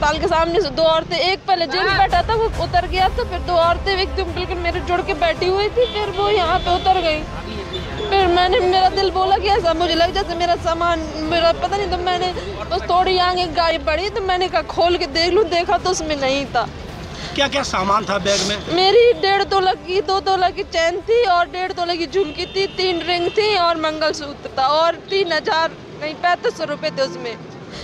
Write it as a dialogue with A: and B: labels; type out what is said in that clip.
A: अस्पताल के सामने से 2 औरतें, एक पहले जेंट्स बैठा था वो उतर गया था, फिर 2 औरतें एकदम बिल्कुल मेरे जोड़ के बैठी हुई थी, फिर वो यहाँ पे उतर गई। फिर मेरा दिल बोला कि ऐसा मुझे लग जैसे मेरा सामान मेरा पता नहीं, तो मैंने बस थोड़ी आगे गाड़ी पड़ी तो मैंने कहा खोल के देख लूँ, देखा तो उसमें नहीं था।
B: क्या क्या सामान था बैग में?
A: मेरी 1.5 तोला की 2 तोला की चैन थी और 1.5 तोला की झुमकी थी, 3 रिंग थी और मंगलसूत्र था और 3500 रुपए थे उसमें।